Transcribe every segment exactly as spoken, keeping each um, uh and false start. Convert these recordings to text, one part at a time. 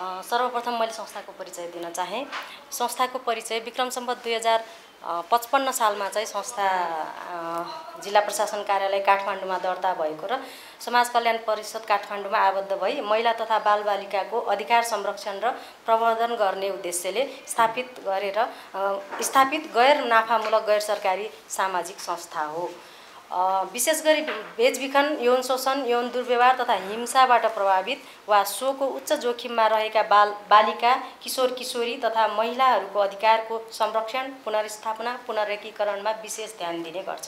सर्वप्रथम मैले संस्थाको परिचय दिन चाहे। संस्थाको परिचय विक्रम सम्वत दुई हजार पचपन्न सालमा चाहिँ संस्था जिल्ला प्रशासन कार्यालय काठमाडौँमा दर्ता भएको र समाज कल्याण परिषद काठमाडौँमा आबद्ध भई महिला तथा बालबालिकाको अधिकार संरक्षण र प्रवर्धन गर्ने उद्देश्यले स्थापित गरेर स्थापित गैर नाफामूलक गैर सरकारी सामाजिक संस्था हो। विशेष गरी बेचबिखन, यौन शोषण, यौन दुर्व्यवहार तथा हिंसाबाट प्रभावित वा सोको उच्च जोखिममा रहेका बाल बालिका, किशोर किशोरी तथा महिलाहरूको अधिकारको संरक्षण, पुनर्स्थापना, पुनरेकीकरणमा विशेष ध्यान दिने गर्छ।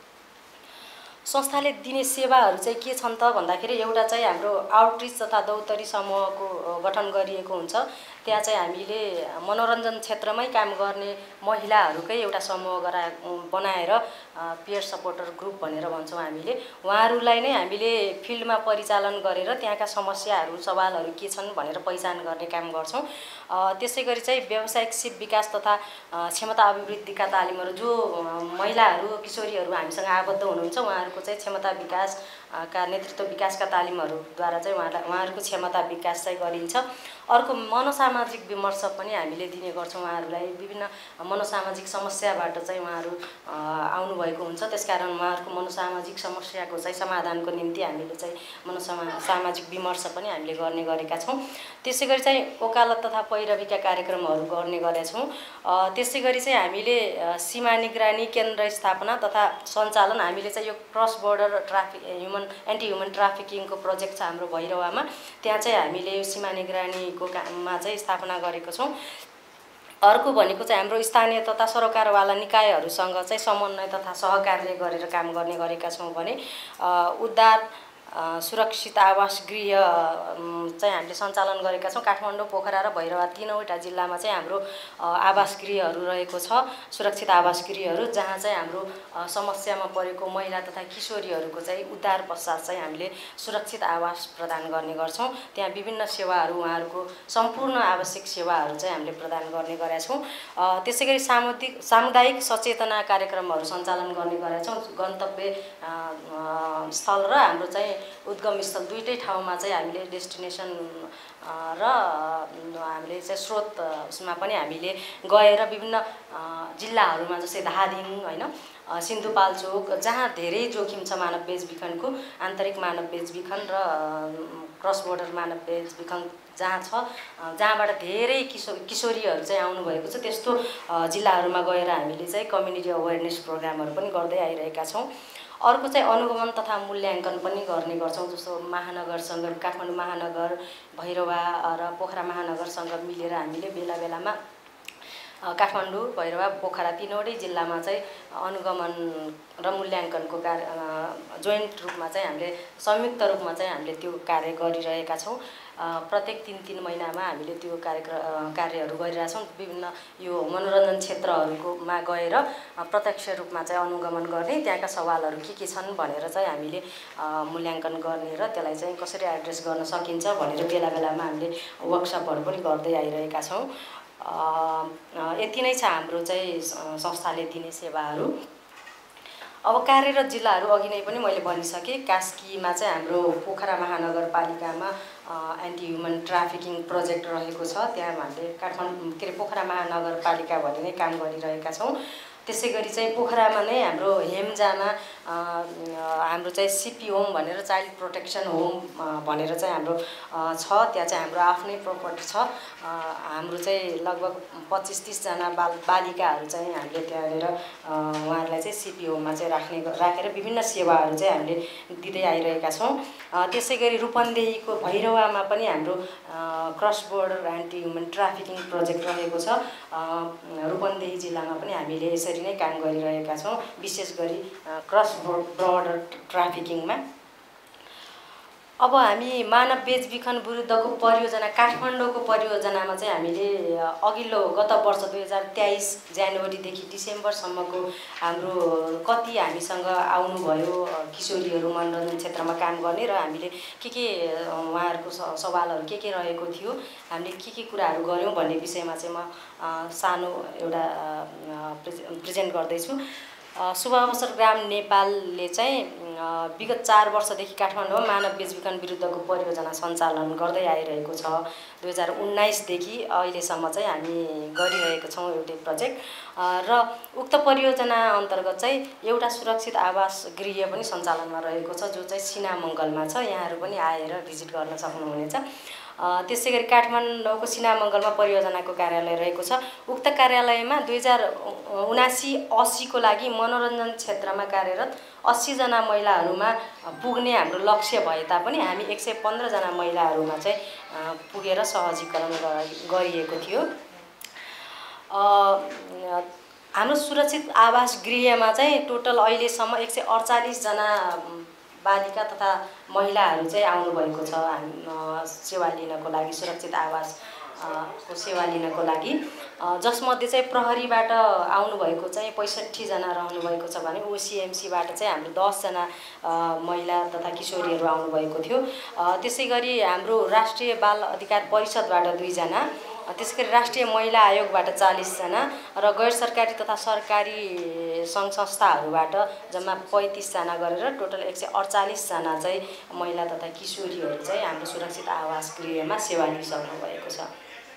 संस्थाले दिने सेवाहरू चाहिँ के छन् त भन्दाखेरि एउटा चाहिँ हाम्रो आउटरिच तथा दौतरी समूहको गठन गरिएको हुन्छ। त्यहाँ चाहिँ हामीले मनोरञ्जन क्षेत्रमै काम गर्ने महिलाहरूकै एउटा समूह गरा बनाएर पियर सपोर्टर ग्रुप भनेर भन्छौँ हामीले। उहाँहरूलाई नै हामीले फिल्डमा परिचालन गरेर त्यहाँका समस्याहरू सवालहरू के छन् भनेर पहिचान गर्ने काम गर्छौँ। त्यसै गरी चाहिँ व्यावसायिक सिप विकास तथा क्षमता अभिवृद्धिका तालिमहरू जो महिलाहरू किशोरीहरू हामीसँग आबद्ध हुनुहुन्छ उहाँहरूको चाहिँ क्षमता विकास का नेतृत्व विकासका तालिमहरूद्वारा चाहिँ उहाँलाई उहाँहरूको क्षमता विकास चाहिँ गरिन्छ। अर्को मनोसामाजिक विमर्श पनि हामीले दिने गर्छौँ। उहाँहरूलाई विभिन्न मनोसामाजिक समस्याबाट चाहिँ उहाँहरू आउनुभएको हुन्छ। त्यसकारण उहाँहरूको मनोसामाजिक समस्याको चाहिँ समाधानको निम्ति हामीले चाहिँ मनोसामा सामाजिक विमर्श पनि हामीले गर्ने गरेका छौँ। त्यसै गरी चाहिँ वकालत तथा पैरवीका कार्यक्रमहरू गर्ने गरेका छौँ। त्यसै गरी चाहिँ हामीले सीमा निगरानी केन्द्र स्थापना तथा सञ्चालन हामीले चाहिँ यो cross border traffic human anti human ट्राफिकिङको प्रोजेक्ट छ हाम्रो भैरवामा। त्यहाँ चाहिँ हामीले यो सीमा निगरानीको काममा चाहिँ स्थापना गरेको छौँ। अर्को भनेको चाहिँ हाम्रो स्थानीय तथा सरकारवाला निकायहरूसँग चाहिँ समन्वय तथा सहकार्य गरेर काम गर्ने गरेका छौँ भने उद्धार सुरक्षित आवास गृह चाहिँ हामीले सञ्चालन गरेका छौँ। काठमाडौँ, पोखरा र भैरवा तीनवटा जिल्लामा चाहिँ हाम्रो आवास गृहहरू रहेको छ, सुरक्षित आवास गृहहरू, जहाँ चाहिँ हाम्रो समस्यामा परेको महिला तथा किशोरीहरूको चाहिँ उद्धार पश्चात चाहिँ हामीले सुरक्षित आवास प्रदान गर्ने गर्छौँ। त्यहाँ विभिन्न सेवाहरू उहाँहरूको सम्पूर्ण आवश्यक सेवाहरू चाहिँ हामीले प्रदान गर्ने गरेका छौँ। त्यसै गरी सामुदायिक सामुदायिक सचेतना कार्यक्रमहरू सञ्चालन गर्ने गरेका छौँ। गन्तव्य स्थल र हाम्रो चाहिँ उद्गम स्थल दुईटै ठाउँमा चाहिँ हामीले डेस्टिनेसन र हामीले चाहिँ स्रोत उसमा पनि हामीले गएर विभिन्न जिल्लाहरूमा जस्तै धादिङ हैन सिन्धुपाल्चोक जहाँ धेरै जोखिम छ मानव बेचबिखनको, आन्तरिक मानव बेचबिखन र क्रस बोर्डर मानव बेचबिखन जहाँ छ, जहाँबाट धेरै किशोर किशोरीहरू चाहिँ आउनुभएको छ, त्यस्तो जिल्लाहरूमा गएर हामीले चाहिँ कम्युनिटी अवेरनेस प्रोग्रामहरू पनि गर्दै आइरहेका छौँ। अर्को चाहिँ अनुगमन तथा मूल्याङ्कन पनि गर्ने गर्छौँ। जस्तो महानगरसँग, काठमाडौँ महानगर, भैरवा र पोखरा महानगरसँग मिलेर हामीले बेला बेलामा काठमाडौँ, भैरवा, पोखरा तीनवटै जिल्लामा चाहिँ अनुगमन र मूल्याङ्कनको कार्य जोइन्ट रूपमा चाहिँ हामीले संयुक्त रूपमा चाहिँ हामीले त्यो कार्य गरिरहेका छौँ। प्रत्येक तीन तीन महिनामा हामीले त्यो कार्यक्रम कार्यहरू गरिरहेछौँ। विभिन्न यो मनोरञ्जन क्षेत्रहरूकोमा गएर प्रत्यक्ष रूपमा चाहिँ अनुगमन गर्ने, त्यहाँका सवालहरू के के छन् भनेर चाहिँ हामीले मूल्याङ्कन गर्ने र त्यसलाई चाहिँ कसरी एड्रेस गर्न सकिन्छ भनेर बेला बेलामा हामीले वर्कसपहरू पनि गर्दै आइरहेका छौँ। यति नै छ हाम्रो चाहिँ संस्थाले दिने सेवाहरू। अब कार्यरत जिल्लाहरू अघि नै पनि मैले भनिसकेँ। कास्कीमा चाहिँ हाम्रो पोखरा महानगरपालिकामा एन्टी ह्युमन ट्राफिकिङ प्रोजेक्ट रहेको छ। त्यहाँ हामीले काठमाडौँ के अरे पोखरा महानगरपालिका भनी नै काम गरिरहेका छौँ। त्यसै गरी चाहिँ पोखरामा नै हाम्रो हेम्जामा हाम्रो चाहिँ सिपी होम भनेर चाइल्ड प्रोटेक्सन होम भनेर चाहिँ हाम्रो छ। त्यहाँ चाहिँ हाम्रो आफ्नै प्रोपर्टी छ। हाम्रो चाहिँ लगभग पच्चिस तीसजना बाल बालिकाहरू चाहिँ हामीले त्यहाँनिर उहाँहरूलाई चाहिँ सिपी होममा चाहिँ राख्ने राखेर विभिन्न सेवाहरू चाहिँ हामीले दिँदै आइरहेका छौँ। त्यसै गरी रूपन्देहीको भैरवामा पनि हाम्रो cross border anti human trafficking project रहेको छ। रूपन्देही जिल्लामा पनि हामीले यसरी नै काम गरिरहेका छौँ, विशेष गरी क्रस बोर्डर ट्राफिकिङमा। अब हामी मानव बेचबिखन विरुद्धको परियोजना काठमाडौँको परियोजनामा चाहिँ हामीले अघिल्लो गत वर्ष दुई हजार तेइस जनवरीदेखि डिसेम्बरसम्मको हाम्रो कति हामीसँग आउनुभयो किशोरीहरू मनोरञ्जन क्षेत्रमा काम गर्ने र हामीले के के उहाँहरूको सवालहरू के के रहेको थियो, हामीले के के कुराहरू गऱ्यौँ भन्ने विषयमा चाहिँ म सानो एउटा प्रेजेन्ट गर्दैछु। शुभ अवसर ग्राम नेपालले चाहिँ विगत चार वर्षदेखि काठमाडौँमा मानव बेचबिखन विरुद्धको परियोजना सञ्चालन गर्दै आइरहेको छ। दुई हजार उन्नाइसदेखि अहिलेसम्म चाहिँ हामी गरिरहेका छौँ एउटै प्रोजेक्ट र उक्त परियोजना अन्तर्गत चाहिँ एउटा सुरक्षित आवास गृह पनि सञ्चालनमा रहेको छ, जो चाहिँ सिनामङ्गलमा छ। यहाँहरू पनि आएर भिजिट गर्न सक्नुहुनेछ। त्यसै गरी काठमाडौँको सिनामङ्गलमा परियोजनाको कार्यालय रहेको छ। उक्त कार्यालयमा दुई हजार उनासी अस्सीको लागि मनोरञ्जन क्षेत्रमा कार्यरत अस्सीजना महिलाहरूमा पुग्ने हाम्रो लक्ष्य भए तापनि हामी एक सय पन्ध्रजना महिलाहरूमा चाहिँ पुगेर सहजीकरण गरिएको थियो। हाम्रो सुरक्षित आवास गृहमा चाहिँ टोटल अहिलेसम्म एक सय अडचालिसजना बालिका तथा महिलाहरू चाहिँ आउनुभएको छ हामी सेवा लिनको लागि, सुरक्षित आवास को सेवा लिनको लागि। जसमध्ये चाहिँ प्रहरीबाट आउनुभएको चाहिँ पैँसठीजना रहनुभएको छ भने ओसिएमसीबाट चाहिँ हाम्रो दसजना महिला तथा किशोरीहरू आउनुभएको थियो। त्यसै गरी हाम्रो राष्ट्रिय बाल अधिकार परिषदबाट दुईजना, त्यसै गरी राष्ट्रिय महिला आयोगबाट चालिसजना र गैर सरकारी तथा सरकारी सङ्घ संस्थाहरूबाट जम्मा पैँतिसजना गरेर टोटल एक सय अडचालिसजना चाहिँ महिला तथा किशोरीहरू चाहिँ हाम्रो सुरक्षित आवास गृहमा सेवा लिइसक्नु भएको छ।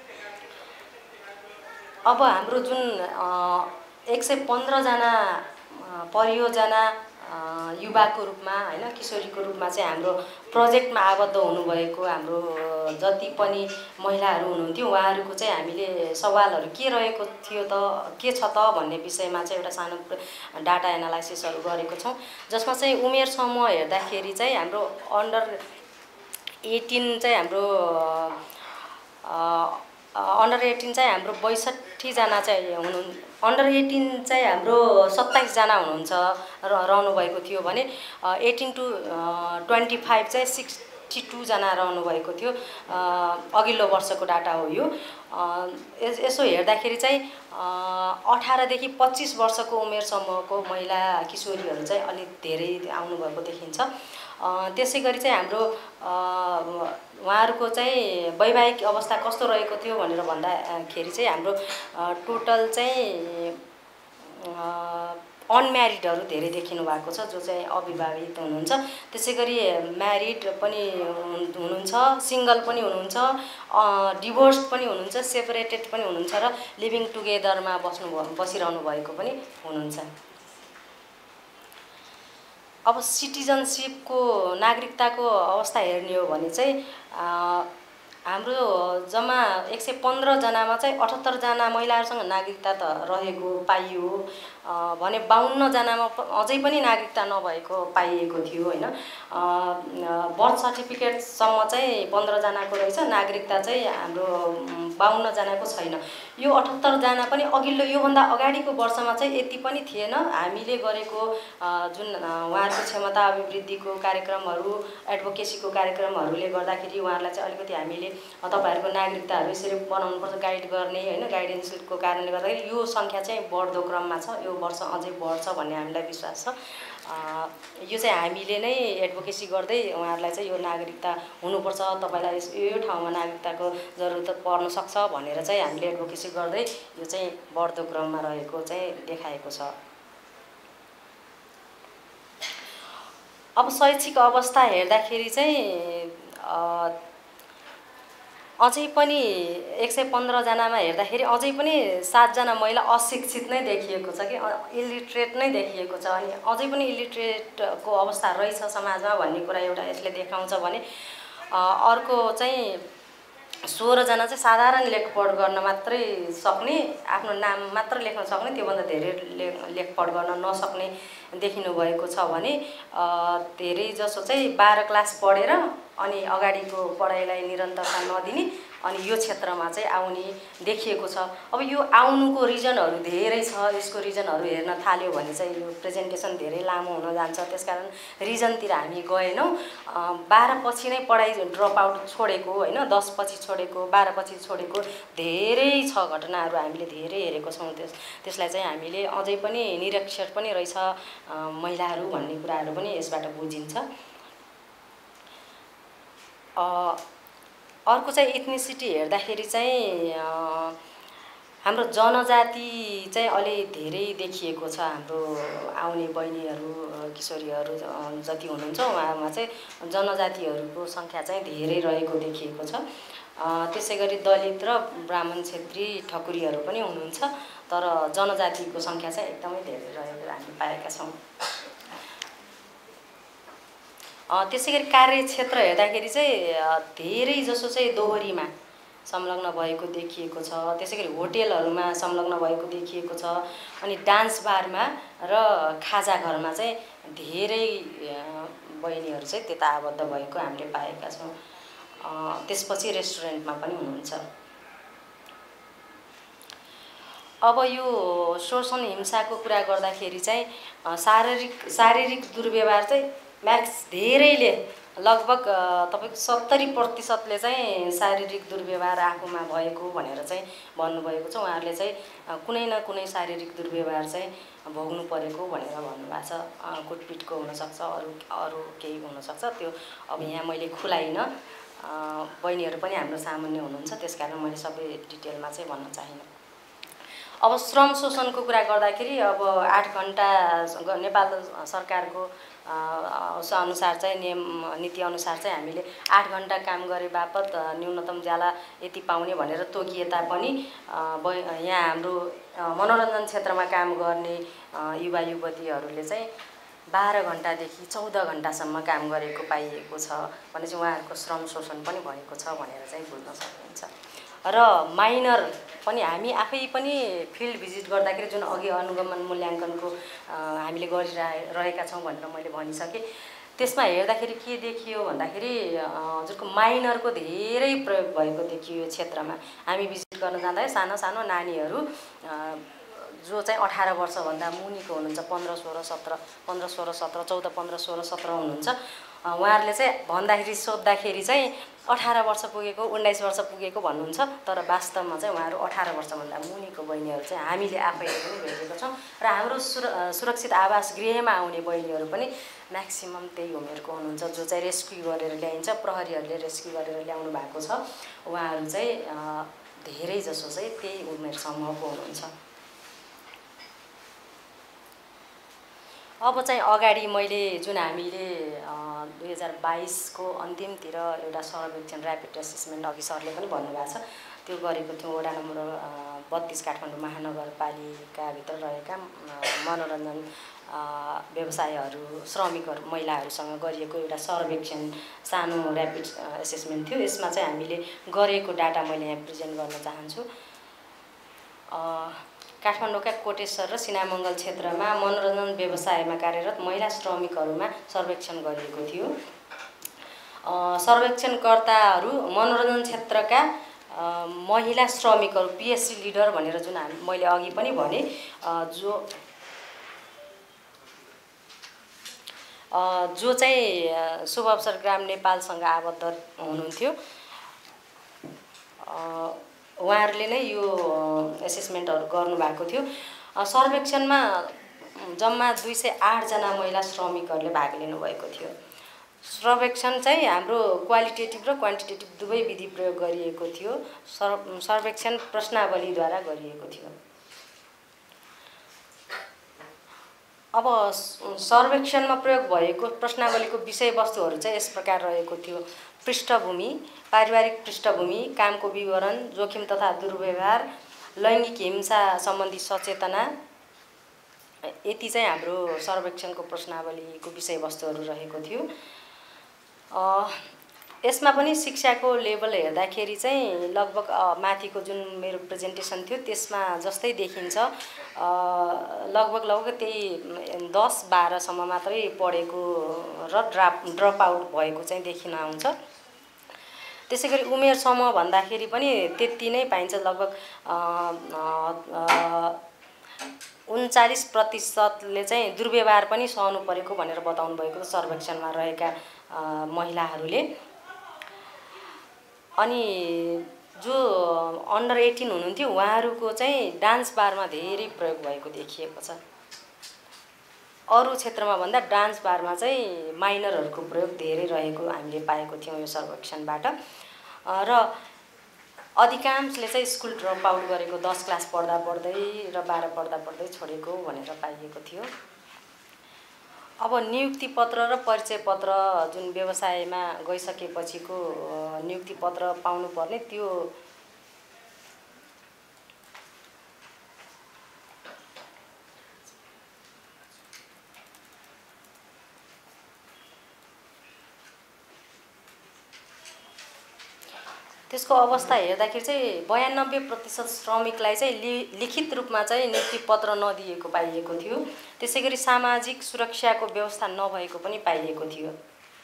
अब हाम्रो जुन एक सय पन्ध्रजना परियोजना युवाको रूपमा होइन किशोरीको रूपमा चाहिँ हाम्रो प्रोजेक्टमा आबद्ध हुनुभएको हाम्रो जति पनि महिलाहरू हुनुहुन्थ्यो उहाँहरूको चाहिँ हामीले सवालहरू के रहेको थियो त के छ त भन्ने विषयमा चाहिँ एउटा सानो डाटा एनालाइसिसहरू गरेको छौँ। जसमा चाहिँ उमेर समूह हेर्दाखेरि चाहिँ हाम्रो अन्डर एटिन चाहिँ हाम्रो अन्डर एटिन चाहिँ हाम्रो बैसठीजना चाहिँ हुनु अन्डर एटिन चाहिँ हाम्रो सत्ताइसजना हुनुहुन्छ र रहनुभएको थियो भने एटिन टु ट्वेन्टी फाइभ चाहिँ सिक्सटी टूजना रहनुभएको थियो। अघिल्लो वर्षको डाटा हो यो। यसो हेर्दाखेरि चाहिँ अठारदेखि पच्चिस वर्षको उमेर समूहको महिला किशोरीहरू चाहिँ अलिक धेरै आउनुभएको देखिन्छ। त्यसै गरी चाहिँ हाम्रो उहाँहरूको चाहिँ वैवाहिक अवस्था कस्तो रहेको थियो भनेर भन्दाखेरि चाहिँ हाम्रो टोटल चाहिँ अनम्यारिडहरू धेरै देखिनु भएको छ, जो चाहिँ अविवाहित हुनुहुन्छ। त्यसै गरी म्यारिड पनि हुनुहुन्छ, सिङ्गल पनि हुनुहुन्छ, डिभोर्स्ड पनि हुनुहुन्छ, सेपरेटेड पनि हुनुहुन्छ र लिभिङ टुगेदरमा बस्नु बसिरहनु भएको पनि हुनुहुन्छ। अब सिटिजनसिपको नागरिकताको अवस्था हेर्ने हो भने चाहिँ हाम्रो जम्मा एक सय पन्ध्रजनामा चाहिँ अठहत्तरजना महिलाहरूसँग नागरिकता त रहेको पाइयो भने बाउन्नजनामा अझै पनि नागरिकता नभएको पाइएको थियो होइन। बर्थ सर्टिफिकेटसम्म चाहिँ पन्ध्रजनाको रहेछ, नागरिकता चाहिँ हाम्रो बाउन्नजनाको छैन। यो अठहत्तरजना पनि अघिल्लो योभन्दा अगाडिको वर्षमा चाहिँ यति पनि थिएन। हामीले गरेको जुन उहाँहरूको क्षमता अभिवृद्धिको कार्यक्रमहरू, एडभोकेसीको कार्यक्रमहरूले गर्दाखेरि उहाँहरूलाई चाहिँ अलिकति हामीले तपाईँहरूको नागरिकताहरू यसरी बनाउनुपर्छ गाइड गर्ने होइन, गाइडेन्सको कारणले गर्दाखेरि यो सङ्ख्या चाहिँ बढ्दो क्रममा छ। यो वर्ष अझै बढ्छ भन्ने हामीलाई विश्वास छ। यो चाहिँ हामीले नै एडभोकेसी गर्दै उहाँहरूलाई चाहिँ यो नागरिकता हुनुपर्छ, तपाईँलाई यो ठाउँमा नागरिकताको जरुरत पर्न सक्छ भनेर चाहिँ हामीले एडभोकेसी गर्दै यो चाहिँ बढ्दो क्रममा रहेको चाहिँ देखाएको छ। अब शैक्षिक अवस्था हेर्दाखेरि चाहिँ अझै पनि एक सय पन्ध्रजनामा हेर्दाखेरि अझै पनि सातजना महिला अशिक्षित नै देखिएको छ कि इलिट्रेट नै देखिएको छ। अनि अझै पनि इलिट्रेटको अवस्था रहेछ समाजमा भन्ने कुरा एउटा यसले देखाउँछ भने अर्को चाहिँ सोह्रजना चाहिँ साधारण लेखपढ गर्न मात्रै सक्ने, आफ्नो नाम मात्र लेख्न सक्ने, त्योभन्दा धेरै लेख लेखपढ गर्न नसक्ने देखिनु भएको छ भने धेरै जसो चाहिँ बाह्र क्लास पढेर अनि अगाडिको पढाइलाई निरन्तरता नदिने अनि यो क्षेत्रमा चाहिँ आउने देखिएको छ। अब यो आउनुको रिजनहरू धेरै छ। यसको रिजनहरू हेर्न थाल्यो भने चाहिँ यो प्रेजेन्टेसन धेरै लामो हुन जान्छ। त्यसकारण रिजनतिर हामी गएनौँ। बाह्र पछि नै पढाइ ड्रप आउट छोडेको होइन, दस पछि छोडेको, बाह्र पछि छोडेको धेरै छ घटनाहरू हामीले धेरै हेरेको छौँ। त्यस त्यसलाई चाहिँ हामीले अझै पनि निरक्षर पनि रहेछ महिलाहरू भन्ने कुराहरू पनि यसबाट बुझिन्छ। अर्को चाहिँ इथनिसिटी हेर्दाखेरि चाहिँ हाम्रो जनजाति चाहिँ अलि धेरै देखिएको छ। हाम्रो आउने बहिनीहरू किशोरीहरू जति हुनुहुन्छ उहाँमा चाहिँ जनजातिहरूको सङ्ख्या चाहिँ धेरै रहेको देखिएको छ। त्यसै गरी दलित र ब्राह्मण क्षेत्री ठकुरीहरू पनि हुनुहुन्छ, तर जनजातिको सङ्ख्या चाहिँ एकदमै धेरै रहेको हामी पाएका छौँ। त्यसै गरी कार्यक्षेत्र हेर्दाखेरि चाहिँ धेरै जसो चाहिँ दोहोरीमा संलग्न भएको देखिएको छ। त्यसै गरी होटेलहरूमा संलग्न भएको देखिएको छ। अनि डान्स बारमा र खाजा घरमा चाहिँ धेरै बहिनीहरू चाहिँ त्यता आबद्ध भएको हामीले पाएका छौँ। त्यसपछि रेस्टुरेन्टमा पनि हुनुहुन्छ। अब यो शोषण हिंसाको कुरा गर्दाखेरि चाहिँ शारीरिक शारीरिक दुर्व्यवहार चाहिँ म्याक्स धेरैले लगभग तपाईँको सत्तरी प्रतिशतले चाहिँ शारीरिक दुर्व्यवहार आफूमा भएको भनेर चाहिँ भन्नुभएको छ। उहाँहरूले चाहिँ कुनै न कुनै शारीरिक दुर्व्यवहार चाहिँ भोग्नु परेको भनेर भन्नुभएको छ। कुटपिटको हुनसक्छ, अरू अरू केही हुनसक्छ, त्यो अब यहाँ मैले खुलाइनँ। बहिनीहरू पनि हाम्रो सामान्य हुनुहुन्छ, त्यसकारण मैले सबै डिटेलमा चाहिँ भन्न चाहिनँ। अब श्रम शोषणको कुरा गर्दाखेरि अब आठ घन्टा नेपाल सरकारको अनुसार चाहिँ नियम नीति अनुसार चाहिँ हामीले आठ घन्टा काम गरे बापत न्यूनतम ज्याला यति पाउने भनेर तोकिए तापनि यहाँ हाम्रो मनोरञ्जन क्षेत्रमा काम गर्ने युवा युवतीहरूले चाहिँ बाह्र घन्टादेखि चौध घन्टासम्म काम गरेको पाइएको छ भने चाहिँ उहाँहरूको श्रम शोषण पनि भएको छ भनेर चाहिँ बुझ्न सकिन्छ। र माइनर पनि हामी आफै पनि फिल्ड भिजिट गर्दाखेरि जुन अघि अनुगमन मूल्याङ्कनको हामीले गरिरहेका छौँ भनेर मैले भनिसकेँ, त्यसमा हेर्दाखेरि के देखियो भन्दाखेरि हजुरको माइनरको धेरै प्रयोग भएको देखियो। क्षेत्रमा हामी भिजिट गर्न जाँदाखेरि सानो सानो नानीहरू जो चाहिँ अठार वर्षभन्दा मुनिको हुनुहुन्छ, पन्ध्र सोह्र सत्र पन्ध्र सोह्र सत्र चौध पन्ध्र सोह्र सत्र हुनुहुन्छ, उहाँहरूले चाहिँ भन्दाखेरि सोद्धाखेरि चाहिँ अठार वर्ष पुगेको उन्नाइस वर्ष पुगेको भन्नुहुन्छ, तर वास्तवमा चाहिँ उहाँहरू अठार वर्षभन्दा मुनिको बहिनीहरू चाहिँ हामीले आफैले पनि भेटेको छौँ। र हाम्रो सुर सुरक्षित आवास गृहमा आउने बहिनीहरू पनि म्याक्सिमम त्यही उमेरको हुनुहुन्छ, जो चाहिँ रेस्क्यु गरेर ल्याइन्छ, प्रहरीहरूले रेस्क्यु गरेर ल्याउनु भएको छ। उहाँहरू चाहिँ धेरै जसो चाहिँ त्यही उमेर समूहको हुनुहुन्छ। अब चाहिँ अगाडि मैले जुन हामीले दुई हजार बाइसको अन्तिमतिर एउटा सर्वेक्षण ऱ्यापिड एसेसमेन्ट अघि सरले पनि भन्नुभएको छ, त्यो गरेको थियौँ। वडा नम्बर बत्तिस काठमाडौँ महानगरपालिकाभित्र रहेका मनोरञ्जन व्यवसायहरू श्रमिकहरू महिलाहरूसँग गरिएको एउटा सर्वेक्षण सानो ऱ्यापिड एसेसमेन्ट थियो। यसमा चाहिँ हामीले गरेको डाटा मैले यहाँ प्रेजेन्ट गर्न चाहन्छु। काठमाडौँका कोटेश्वर र सिनामङ्गल क्षेत्रमा मनोरञ्जन व्यवसायमा कार्यरत महिला श्रमिकहरूमा सर्वेक्षण गरिएको थियो। सर्वेक्षणकर्ताहरू मनोरञ्जन क्षेत्रका महिला श्रमिकहरू पिएससी लिडर भनेर जुन हामी मैले अघि पनि भने जो जो चाहिँ शुभ अवसर ग्राम नेपालसँग आबद्ध हुनुहुन्थ्यो, उहाँहरूले नै यो एसेसमेन्टहरू गर्नुभएको थियो। सर्वेक्षणमा जम्मा दुई सय आठजना महिला श्रमिकहरूले भाग लिनुभएको थियो। सर्वेक्षण चाहिँ हाम्रो क्वालिटेटिभ र क्वान्टिटेटिभ दुवै विधि प्रयोग गरिएको थियो। सर्वेक्षण प्रश्नावलीद्वारा गरिएको थियो। अब सर्वेक्षणमा प्रयोग भएको प्रश्नावलीको विषयवस्तुहरू चाहिँ यस प्रकार रहेको थियो। पृष्ठभूमि, पारिवारिक पृष्ठभूमि, कामको विवरण, जोखिम तथा दुर्व्यवहार, लैङ्गिक हिंसा सम्बन्धी सचेतना, यति चाहिँ हाम्रो सर्वेक्षणको प्रश्नावलीको विषयवस्तुहरू रहेको थियो। यसमा पनि शिक्षाको लेभल हेर्दाखेरि चाहिँ लगभग माथिको जुन मेरो प्रेजेन्टेसन थियो त्यसमा जस्तै देखिन्छ। लगभग लगभग त्यही दस बाह्रसम्म मात्रै पढेको र ड्राप ड्रप आउट भएको चाहिँ देखिन आउँछ। त्यसै गरी उमेर समूह भन्दाखेरि पनि त्यति नै पाइन्छ। लगभग उन्चालिस प्रतिशतले चाहिँ दुर्व्यवहार पनि सहनु परेको भनेर बताउनु भएको सर्वेक्षणमा रहेका महिलाहरूले। अनि जो अन्डर एटिन हुनुहुन्थ्यो उहाँहरूको चाहिँ डान्स बारमा धेरै प्रयोग भएको देखिएको छ। अरू क्षेत्रमा भन्दा डान्स बारमा चाहिँ माइनरहरूको प्रयोग धेरै रहेको हामीले पाएको थियौँ यो सर्वेक्षणबाट। र अधिकांशले चाहिँ स्कुल ड्रप आउट गरेको दस क्लास पढ्दा पढ्दै र बाह्र पढ्दा पढ्दै छोडेको भनेर पाइएको थियो। अब नियुक्ति पत्र र परिचय पत्र जुन व्यवसायमा गइसकेपछिको नियुक्ति पत्र पाउनुपर्ने त्यो त्यसको अवस्था हेर्दाखेरि चाहिँ बयानब्बे प्रतिशत श्रमिकलाई चाहिँ लि लिखित रूपमा चाहिँ नियुक्ति पत्र नदिएको पाइएको थियो। त्यसै गरी सामाजिक सुरक्षाको व्यवस्था नभएको पनि पाइएको थियो।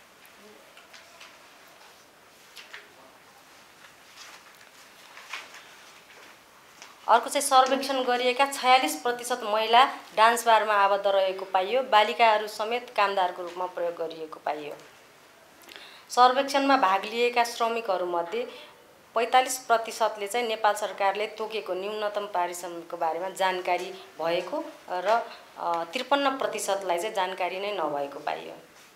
अर्को चाहिँ सर्वेक्षण गरिएका छयालिस प्रतिशत महिला डान्स बारमा आबद्ध रहेको पाइयो। बालिकाहरू समेत कामदारको रूपमा प्रयोग गरिएको पाइयो। सर्वेक्षणमा भाग लिएका श्रमिकहरूमध्ये पैँतालिस प्रतिशतले चाहिँ नेपाल सरकारले तोकेको न्यूनतम पारिश्रमिकको बारेमा जानकारी भएको र त्रिपन्न प्रतिशतलाई चाहिँ जानकारी नै नभएको पाइयो।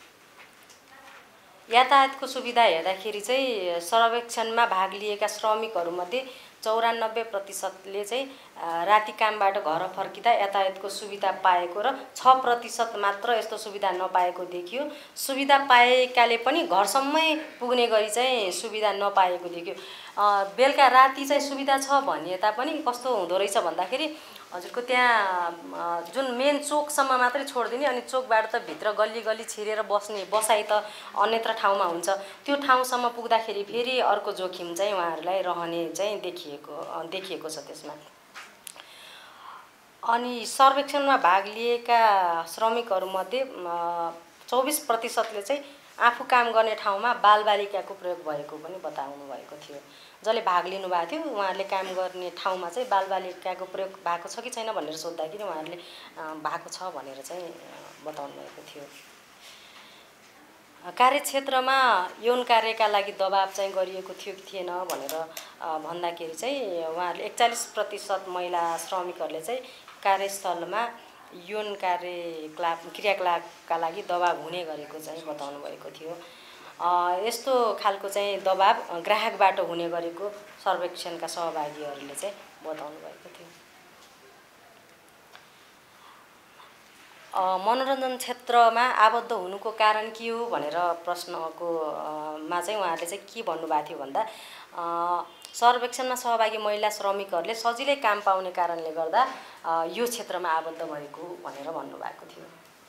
यातायातको सुविधा हेर्दाखेरि चाहिँ सर्वेक्षणमा भाग लिएका श्रमिकहरूमध्ये चौरानब्बे प्रतिशतले चाहिँ राति कामबाट घर फर्किँदा यातायातको सुविधा पाएको र छ प्रतिशत मात्र यस्तो सुविधा नपाएको देखियो। सुविधा पाएकाले पनि घरसम्मै पुग्ने गरी चाहिँ सुविधा नपाएको देखियो। बेलुका राति चाहिँ सुविधा छ भने तापनि कस्तो हुँदो रहेछ भन्दाखेरि हजुरको त्यहाँ जुन मेन चोकसम्म मात्रै छोडिदिने, अनि चोकबाट त भित्र गल्ली गल्ली छिरेर बस्ने बसाइ त अन्यत्र ठाउँमा हुन्छ। त्यो ठाउँसम्म पुग्दाखेरि फेरि अर्को जोखिम चाहिँ उहाँहरूलाई रहने चाहिँ देखिएको देखिएको छ त्यसमा। अनि सर्वेक्षणमा भाग लिएका श्रमिकहरूमध्ये चौबिस प्रतिशतले चाहिँ आफू काम गर्ने ठाउँमा बालबालिकाको प्रयोग भएको पनि बताउनु भएको थियो। जसले भाग लिनु भएको थियो उहाँहरूले काम गर्ने ठाउँमा चाहिँ बालबालिकाको प्रयोग भएको छ कि छैन भनेर सोद्धाखेरि उहाँहरूले भएको छ भनेर चाहिँ बताउनु भएको थियो। कार्यक्षेत्रमा यौन कार्यका लागि दबाब चाहिँ गरिएको थियो कि थिएन भनेर भन्दाखेरि चाहिँ उहाँहरूले एकचालिस प्रतिशत महिला श्रमिकहरूले चाहिँ कार्यस्थलमा यौन कार्यकलाप क्रियाकलापका लागि दबाब हुने गरेको चाहिँ बताउनु भएको थियो। यस्तो खालको चाहिँ दबाब ग्राहकबाट हुने गरेको सर्वेक्षणका सहभागीहरूले चाहिँ बताउनु भएको थियो। मनोरञ्जन क्षेत्रमा आबद्ध हुनुको कारण के हो भनेर प्रश्नको मा चाहिँ उहाँहरूले चाहिँ के भन्नुभएको थियो भन्दा सर्वेक्षणमा सहभागी महिला श्रमिकहरूले सजिलै काम पाउने कारणले गर्दा यो क्षेत्रमा आबद्ध भएको भनेर भन्नुभएको थियो।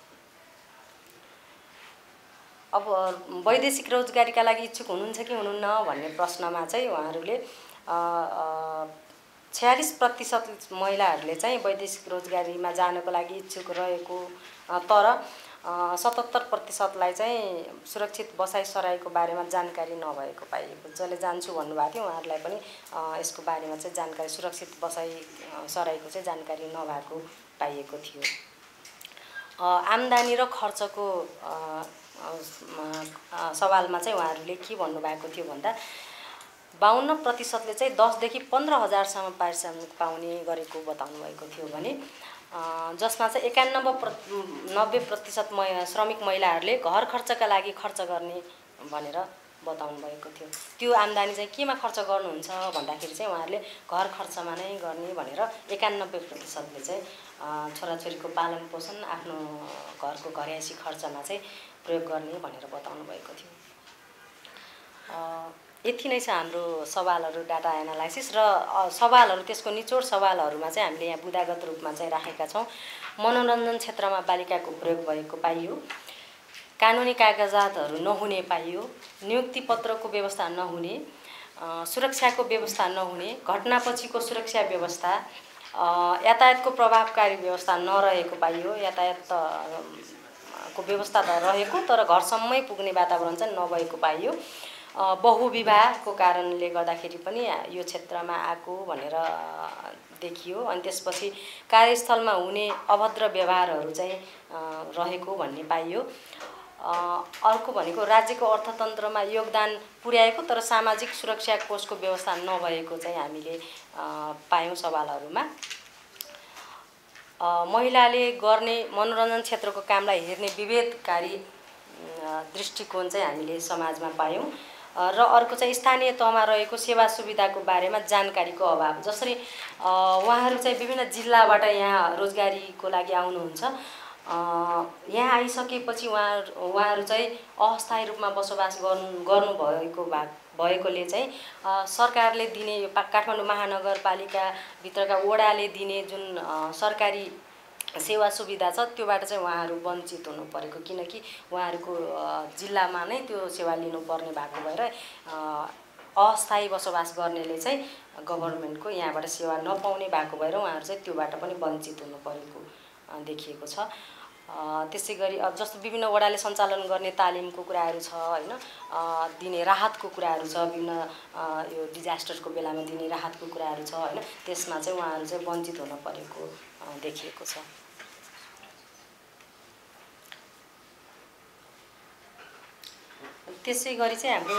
अब वैदेशिक रोजगारीका लागि इच्छुक हुनुहुन्छ कि हुनुहुन्न भन्ने प्रश्नमा चाहिँ उहाँहरूले छयालिस प्रतिशत महिलाहरूले चाहिँ वैदेशिक रोजगारीमा जानको लागि इच्छुक रहेको तर सतहत्तर प्रतिशतलाई चाहिँ सुरक्षित बसाइ सराईको बारेमा जानकारी नभएको पाइएको। जसले जान्छु भन्नुभएको थियो उहाँहरूलाई पनि यसको बारेमा चाहिँ जानकारी सुरक्षित बसाइ सराईको चाहिँ जानकारी नभएको पाइएको थियो। आम्दानी र खर्चको सवालमा चाहिँ उहाँहरूले के भन्नुभएको थियो भन्दा बाहन्न प्रतिशतले चाहिँ दसदेखि पन्ध्र हजारसम्म पारिश्रमिक पाउने गरेको बताउनु भएको थियो भने जसमा चाहिँ एकानब्बे नब्बे प्रतिशत श्रमिक महिलाहरूले घर खर्चका लागि खर्च गर्ने भनेर बताउनु भएको थियो। त्यो आम्दानी चाहिँ केमा खर्च गर्नुहुन्छ भन्दाखेरि चाहिँ उहाँहरूले घर खर्चमा नै गर्ने भनेर एकानब्बे प्रतिशतले चाहिँ छोराछोरीको पालन पोषण आफ्नो घरको घरयासी खर्चमा चाहिँ प्रयोग गर्ने भनेर बताउनु भएको थियो। यति नै छ हाम्रो सवालहरू डाटा एनालाइसिस र सवालहरू त्यसको निचोड सवालहरूमा चाहिँ हामीले यहाँ बुदागत रूपमा चाहिँ राखेका छौँ। मनोरञ्जन क्षेत्रमा बालिकाको प्रयोग भएको पाइयो, कानुनी कागजातहरू नहुने पाइयो, नियुक्ति पत्रको व्यवस्था नहुने, सुरक्षाको व्यवस्था नहुने, घटनापछिको सुरक्षा व्यवस्था, यातायातको प्रभावकारी व्यवस्था नरहेको पाइयो। यातायात को व्यवस्था त रहेको तर घरसम्मै पुग्ने वातावरण चाहिँ नभएको पाइयो। बहुविवाहको कारणले गर्दाखेरि पनि यो क्षेत्रमा आएको भनेर देखियो। अनि त्यसपछि कार्यस्थलमा हुने अभद्र व्यवहारहरू चाहिँ रहेको भन्ने पाइयो। अर्को भनेको राज्यको अर्थतन्त्रमा योगदान पुर्याएको तर सामाजिक सुरक्षा कोषको व्यवस्था नभएको चाहिँ हामीले पायौँ सवालहरूमा। महिलाले गर्ने मनोरञ्जन क्षेत्रको कामलाई हेर्ने विभेदकारी दृष्टिकोण चाहिँ हामीले समाजमा पायौँ। र अर्को चाहिँ स्थानीय तहमा रहेको सेवा सुविधाको बारेमा जानकारीको अभाव। जसरी उहाँहरू चाहिँ विभिन्न जिल्लाबाट यहाँ रोजगारीको लागि आउनुहुन्छ, यहाँ आइसकेपछि उहाँ उहाँहरू चाहिँ अस्थायी रूपमा बसोबास गर्नु गर्नुभएको भा भएकोले चाहिँ सरकारले दिने यो काठमाडौँ महानगरपालिकाभित्रका वडाले दिने जुन सरकारी सेवा सुविधा छ त्योबाट चाहिँ उहाँहरू वञ्चित हुनु परेको, किनकि उहाँहरूको जिल्लामा नै त्यो सेवा लिनुपर्ने भएको भएर अस्थायी बसोबास गर्नेले चाहिँ गभर्नमेन्टको यहाँबाट सेवा नपाउने भएको भएर उहाँहरू चाहिँ त्योबाट पनि वञ्चित हुनु परेको देखिएको छ। त्यसै गरी जस्तो विभिन्न वडाले सञ्चालन गर्ने तालिमको कुराहरू छ हैन, दिने राहतको कुराहरू छ, विभिन्न यो डिजास्टरको बेलामा दिने राहतको कुराहरू छ हैन, त्यसमा चाहिँ उहाँहरू चाहिँ वञ्चित हुन परेको देखिएको छ। त्यसै गरी चाहिँ हाम्रो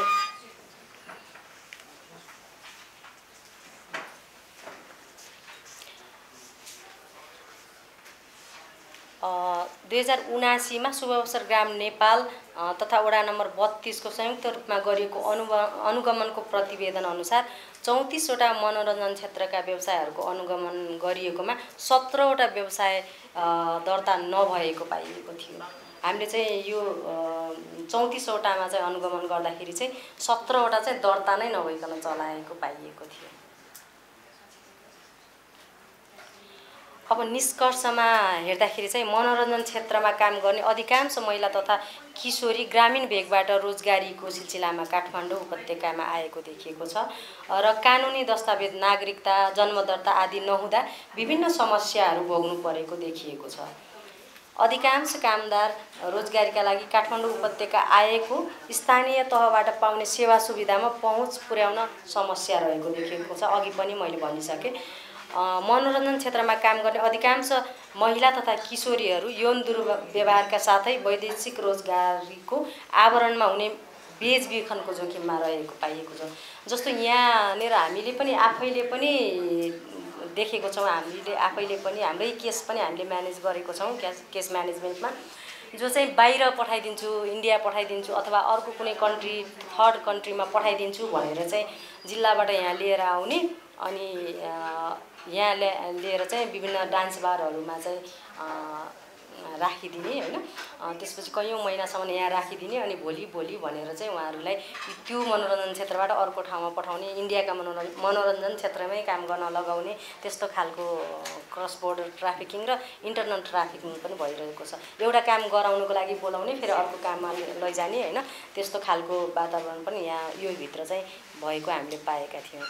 दुई हजार उनासीमा शुभ अवसर ग्राम नेपाल तथा वडा नम्बर बत्तीसको संयुक्त रूपमा गरिएको अनुगमनको प्रतिवेदन अनुसार चौंतीसवटा मनोरञ्जन क्षेत्रका व्यवसायहरूको अनुगमन गरिएकोमा सत्रवटा व्यवसाय दर्ता नभएको पाइएको थियो। हामीले चाहिँ यो चौंतीसवटामा चाहिँ अनुगमन गर्दाखेरि चाहिँ सत्रवटा चाहिँ दर्ता नै नभइकन चलाएको पाइएको थियो। अब निष्कर्षमा हेर्दाखेरि चाहिँ मनोरञ्जन क्षेत्रमा काम गर्ने अधिकांश महिला तथा किशोरी ग्रामीण भेगबाट रोजगारीको सिलसिलामा काठमाडौँ उपत्यकामा आएको देखिएको छ र कानुनी दस्तावेज, नागरिकता, जन्मदर्ता आदि नहुँदा विभिन्न समस्याहरू भोग्नु परेको देखिएको छ। अधिकांश कामदार रोजगारीका लागि काठमाडौँ उपत्यका आएको स्थानीय तहबाट पाउने सेवा सुविधामा पहुँच पुर्याउन समस्या रहेको देखिएको छ। अघि पनि मैले भनिसकेँ, मनोरञ्जन क्षेत्रमा काम गर्ने अधिकांश महिला तथा किशोरीहरू यौन दुर्व्यवहारका साथै वैदेशिक रोजगारीको आवरणमा हुने बेचबिखनको जोखिममा रहेको पाइएको छ। जस्तो यहाँनिर हामीले पनि आफैले पनि देखेको छौँ, हामीले आफैले पनि हाम्रै केस पनि हामीले म्यानेज गरेको छौँ केस केस म्यानेजमेन्टमा, जो चाहिँ बाहिर पठाइदिन्छु, इन्डिया पठाइदिन्छु अथवा अर्को कुनै कन्ट्री थर्ड कन्ट्रीमा पठाइदिन्छु भनेर चाहिँ जिल्लाबाट यहाँ लिएर आउने अनि यहाँ लिएर चाहिँ विभिन्न डान्स बारहरूमा चाहिँ राखिदिने हैन, त्यसपछि कैयौँ महिनासम्म यहाँ राखिदिने अनि भोलि भोलि भनेर चाहिँ उहाँहरूलाई त्यो मनोरञ्जन क्षेत्रबाट अर्को ठाउँमा पठाउने, इन्डियाका मनोरञ्जन मनोरञ्जन क्षेत्रमै काम गर्न लगाउने, त्यस्तो खालको क्रस बोर्डर ट्राफिकिङ र इन्टरनल ट्राफिकिङ पनि भइरहेको छ। एउटा काम गराउनुको लागि बोलाउने फेरि अर्को काममा लैजाने हैन, त्यस्तो खालको वातावरण पनि यहाँ यो भित्र चाहिँ भएको हामीले पाएका थियौँ।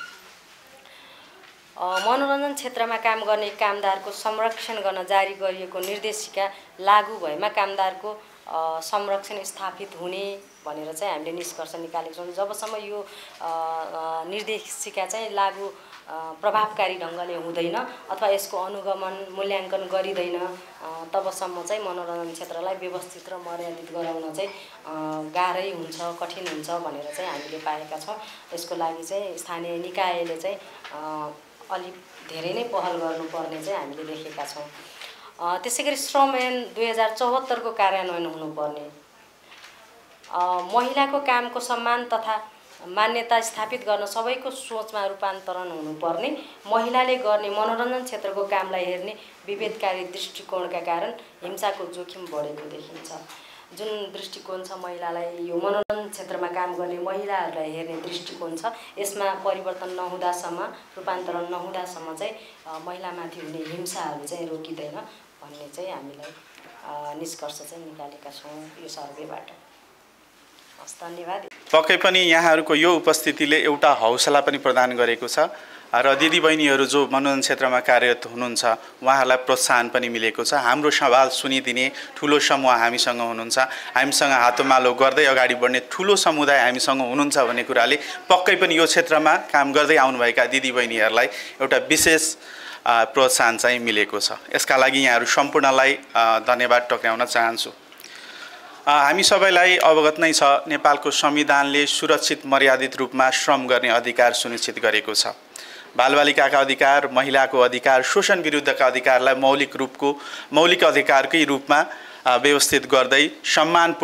मनोरञ्जन क्षेत्रमा काम गर्ने कामदारको संरक्षण गर्न जारी गरिएको निर्देशिका लागू भएमा कामदारको संरक्षण स्थापित हुने भनेर चाहिँ हामीले निष्कर्ष निकालेको छौँ। जबसम्म यो निर्देशिका चाहिँ लागू प्रभावकारी ढङ्गले हुँदैन अथवा यसको अनुगमन मूल्याङ्कन गरिँदैन तबसम्म चाहिँ मनोरञ्जन क्षेत्रलाई व्यवस्थित र मर्यादित गराउन चाहिँ गाह्रै हुन्छ, कठिन हुन्छ भनेर चाहिँ हामीले पाएका छौँ। यसको लागि चाहिँ स्थानीय निकायले चाहिँ अलिक धेरै नै पहल गर्नुपर्ने चाहिँ हामीले देखेका छौँ। त्यसै गरी श्रम ऐन दुई हजार चौहत्तरको कार्यान्वयन हुनुपर्ने, महिलाको कामको सम्मान तथा मान्यता स्थापित गर्न सबैको सोचमा रूपान्तरण हुनुपर्ने, महिलाले गर्ने मनोरञ्जन क्षेत्रको कामलाई हेर्ने विभेदकारी दृष्टिकोणका कारण हिंसाको जोखिम बढेको देखिन्छ। जुन दृष्टिकोण छ महिलालाई यो मनोरञ्जन क्षेत्रमा काम गर्ने महिलाहरूलाई हेर्ने दृष्टिकोण छ, यसमा परिवर्तन नहुँदासम्म, रूपान्तरण नहुँदासम्म चाहिँ महिलामाथि हुने हिंसाहरू चाहिँ रोकिँदैन भन्ने चाहिँ हामीलाई निष्कर्ष चाहिँ निकालेका छौँ यो सर्वेबाट। हस्, धन्यवाद। पक्कै पनि यहाँहरूको यो उपस्थितिले एउटा हौसला पनि प्रदान गरेको छ र दिदीबहिनीहरू जो मनोरञ्जन क्षेत्रमा कार्यरत हुनुहुन्छ उहाँहरूलाई प्रोत्साहन पनि मिलेको छ। हाम्रो सवाल सुनिदिने ठुलो समूह हामीसँग हुनुहुन्छ, हामीसँग हातोमालो गर्दै अगाडि बढ्ने ठुलो समुदाय हामीसँग हुनुहुन्छ भन्ने कुराले पक्कै पनि यो क्षेत्रमा काम गर्दै आउनुभएका दिदीबहिनीहरूलाई एउटा विशेष प्रोत्साहन चाहिँ मिलेको छ। यसका लागि यहाँहरू सम्पूर्णलाई धन्यवाद टक्राउन चाहन्छु। हामी सबैलाई अवगत नै छ, नेपालको संविधानले सुरक्षित मर्यादित रूपमा श्रम गर्ने अधिकार सुनिश्चित गरेको छ। बालबालिकाका अधिकार, महिलाको अधिकार, शोषण विरुद्धका अधिकारलाई मौलिक रूपको मौलिक अधिकारकै रूपमा व्यवस्थित गर्दै सम्मानपूर्ण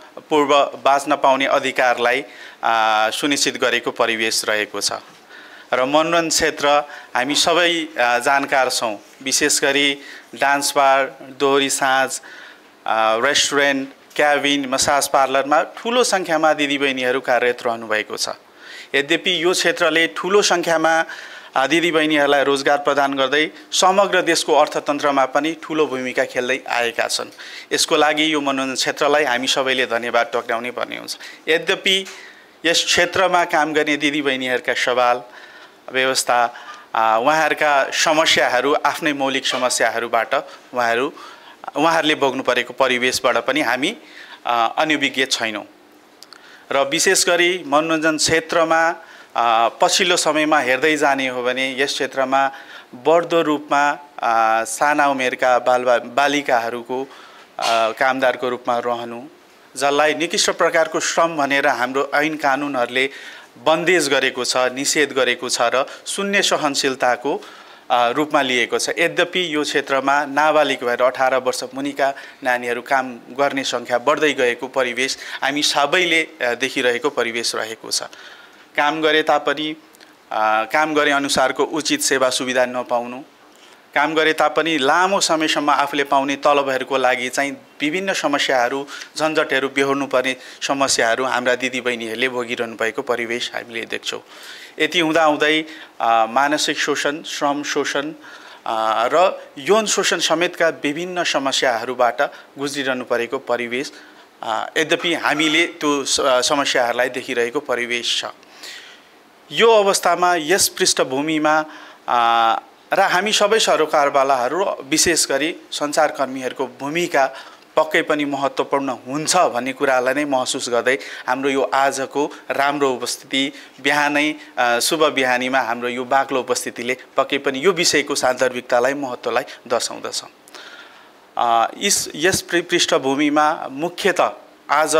पूर्व बाँच्न पाउने अधिकारलाई सुनिश्चित गरेको परिवेश रहेको छ र मनोरञ्जन क्षेत्र हामी सबै जानकार छौँ। विशेष गरी डान्स बार, दोहोरी साँझ, रेस्टुरेन्ट, क्याबिन, मसाज पार्लरमा ठुलो सङ्ख्यामा दिदीबहिनीहरू कार्यरत रहनुभएको छ। यद्यपि यो क्षेत्रले ठुलो सङ्ख्यामा दिदीबहिनीहरूलाई रोजगार प्रदान गर्दै समग्र देशको अर्थतन्त्रमा पनि ठुलो भूमिका खेल्दै आएका छन्। यसको लागि यो मनोरञ्जन क्षेत्रलाई हामी सबैले धन्यवाद टक्राउनै पर्ने हुन्छ। यद्यपि यस क्षेत्रमा काम गर्ने दिदीबहिनीहरूका सवाल व्यवस्था, उहाँहरूका समस्याहरू, आफ्नै मौलिक समस्याहरूबाट उहाँहरू उहाँहरूले भोग्नु परेको परिवेशबाट पनि हामी अनभिज्ञ छैनौँ र विशेष गरी मनोरञ्जन क्षेत्रमा पछिल्लो समयमा हेर्दै जाने हो भने यस क्षेत्रमा बढ्दो रूपमा साना उमेरका बाल बालिकाहरूको कामदारको रूपमा रहनु, जसलाई निकृष्ट प्रकारको श्रम भनेर हाम्रो ऐन कानुनहरूले बन्देज गरेको छ, निषेध गरेको छ र शून्य सहनशीलताको रूपमा लिएको छ। यद्यपि यो क्षेत्रमा नाबालिग भएर अठार वर्ष मुनिका नानीहरू काम गर्ने सङ्ख्या बढ्दै गएको परिवेश हामी सबैले देखिरहेको परिवेश रहेको छ। काम गरे तापनि काम गरे अनुसारको उचित सेवा सुविधा नपाउनु, काम गरे तापनि लामो समयसम्म आफूले पाउने तलबहरूको लागि चाहिँ विभिन्न समस्याहरू, झन्झटहरू बेहोर्नु पर्ने समस्याहरू हाम्रा दिदीबहिनीहरूले भोगिरहनु भएको परिवेश हामीले देख्छौँ। यति हुँदाहुँदै मानसिक शोषण, श्रम शोषण र यौन शोषण समेतका विभिन्न समस्याहरूबाट गुज्रिरहनु परेको परिवेश, यद्यपि हामीले त्यो समस्याहरूलाई देखिरहेको परिवेश छ। यो अवस्थामा यस पृष्ठभूमिमा र हामी सबै सरोकारवालाहरू विशेष गरी सञ्चारकर्मीहरूको भूमिका पक्कै पनि महत्त्वपूर्ण हुन्छ भन्ने कुरालाई नै महसुस गर्दै हाम्रो यो आजको राम्रो उपस्थिति, बिहानै शुभ बिहानीमा हाम्रो यो बाक्लो उपस्थितिले पक्कै पनि यो विषयको सान्दर्भिकतालाई, महत्त्वलाई दर्शाउँदछ। यस यस पृष्ठभूमिमा मुख्यतः आज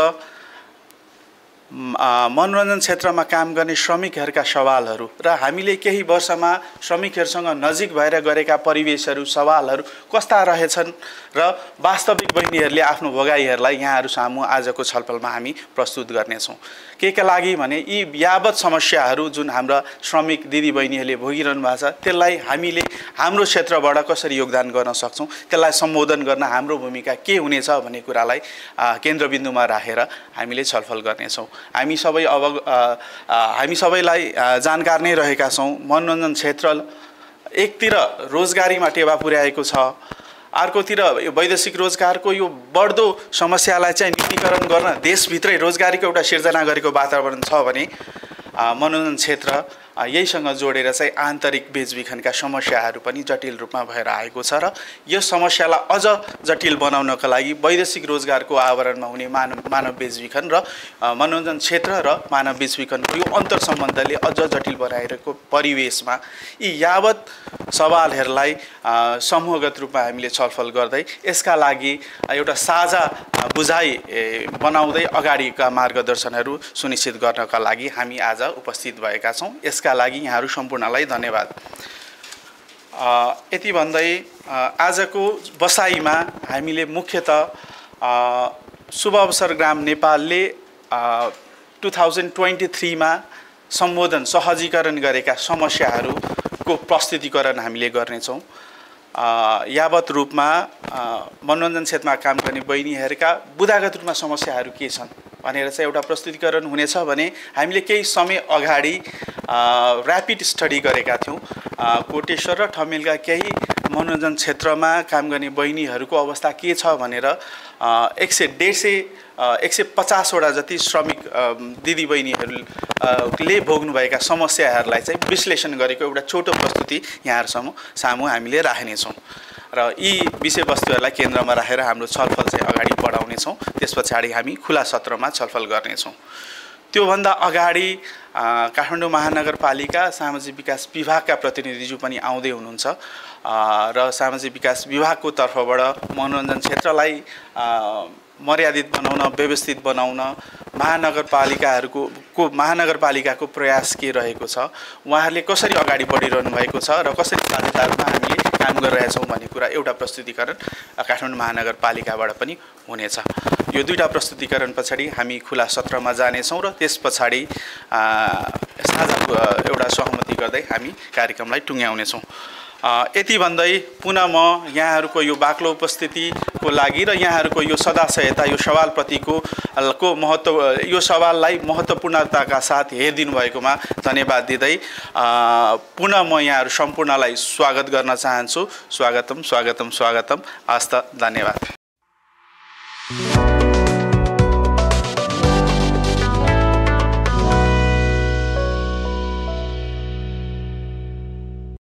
मनोरञ्जन क्षेत्रमा काम गर्ने श्रमिकहरूका सवालहरू र हामीले केही वर्षमा श्रमिकहरूसँग नजिक भएर गरेका परिवेशहरू, सवालहरू कस्ता रहेछन् र वास्तविक बहिनीहरूले आफ्नो भोगाईहरूलाई यहाँहरू सामु आजको छलफलमा हामी प्रस्तुत गर्नेछौँ। के का लागि भने यी यावत समस्याहरू जुन हाम्रा श्रमिक दिदीबहिनीहरूले भोगिरहनु भएको छ त्यसलाई हामीले हाम्रो क्षेत्रबाट कसरी योगदान गर्न सक्छौँ, त्यसलाई सम्बोधन गर्न हाम्रो भूमिका के हुनेछ भन्ने कुरालाई केन्द्रबिन्दुमा राखेर हामीले छलफल गर्नेछौँ। हामी सबै अब हामी सबैलाई जानकार नै रहेका छौँ, मनोरञ्जन क्षेत्र एकतिर रोजगारीमा टेवा पुर्याएको छ, अर्कोतिर वैदेशिक रोजगारको यो बढ्दो समस्यालाई चाहिँ न्यूनीकरण गर्न देशभित्रै रोजगारीको एउटा सिर्जना गरेको वातावरण छ भने मनोरञ्जन क्षेत्र यहीसँग जोडेर चाहिँ आन्तरिक बेचबिखनका समस्याहरू पनि जटिल रूपमा भएर आएको छ र यस समस्यालाई अझ जटिल बनाउनका लागि वैदेशिक रोजगारको आवरणमा हुने मानव मानव बेचबिखन र मनोरञ्जन क्षेत्र र मानव बेचबिखनको यो अन्तर सम्बन्धले अझ जटिल बनाइरहेको परिवेशमा यी यावत सवालहरूलाई समूहगत रूपमा हामीले छलफल गर्दै यसका लागि एउटा साझा बुझाइ बनाउँदै अगाडिका मार्गदर्शनहरू सुनिश्चित गर्नका लागि हामी आज उपस्थित भएका छौँ। यसका लागि यहाँहरू सम्पूर्णलाई धन्यवाद। यति भन्दै आजको बसाइमा हामीले मुख्यतः शुभ अवसर ग्राम नेपालले टु थाउजन्ड ट्वेन्टी थ्रीमा सम्बोधन सहजीकरण गरेका समस्याहरूको प्रस्तुतिकरण हामीले गर्नेछौँ। यावत रूपमा मनोरञ्जन क्षेत्रमा काम गर्ने बहिनीहरूका बुदागत रूपमा समस्याहरू के छन् भनेर चाहिँ एउटा प्रस्तुतिकरण हुनेछ भने हामीले केही समय अगाडि ऱ्यापिड स्टडी गरेका थियौँ। कोटेश्वर र ठमेलका केही मनोरञ्जन क्षेत्रमा काम गर्ने बहिनीहरूको अवस्था के छ भनेर एक सय डेढ सय एक सय पचासवटा जति श्रमिक दिदीबहिनीहरूले भोग्नुभएका समस्याहरूलाई चाहिँ विश्लेषण गरेको एउटा छोटो प्रस्तुति यहाँहरूसम्म सामु हामीले राख्नेछौँ र यी विषयवस्तुहरूलाई केन्द्रमा राखेर हाम्रो छलफल चाहिँ अगाडि बढाउनेछौँ। त्यस पछाडि हामी खुला सत्रमा छलफल गर्नेछौँ। त्योभन्दा अगाडि काठमाडौँ महानगरपालिका सामाजिक विकास विभागका प्रतिनिधिज्यू पनि आउँदै हुनुहुन्छ र सामाजिक विकास विभागको तर्फबाट मनोरञ्जन क्षेत्रलाई मर्यादित बनाउन, व्यवस्थित बनाउन महानगरपालिकाहरूको को महानगरपालिकाको प्रयास के रहेको छ, उहाँहरूले कसरी अगाडि बढिरहनु भएको छ र कसरी साझेदारमा हामीले काम गरिरहेछौँ भन्ने कुरा एउटा प्रस्तुतिकरण काठमाडौँ महानगरपालिकाबाट पनि हुनेछ। यो दुईटा प्रस्तुतिकरण पछाडि हामी खुला सत्रमा जानेछौँ र त्यस पछाडि साझा एउटा सहमति गर्दै हामी कार्यक्रमलाई टुङ्ग्याउनेछौँ। यति भन्दै पुनः म यहाँहरूको यो बाक्लो उपस्थितिको लागि र यहाँहरूको यो सदाशयता यो सवालप्रतिको को महत्त्व यो सवाललाई महत्त्वपूर्णताका साथ हेरिदिनु भएकोमा धन्यवाद दिँदै पुनः म यहाँहरू सम्पूर्णलाई स्वागत गर्न चाहन्छु। स्वागतम स्वागतम स्वागतम। हस्त धन्यवाद।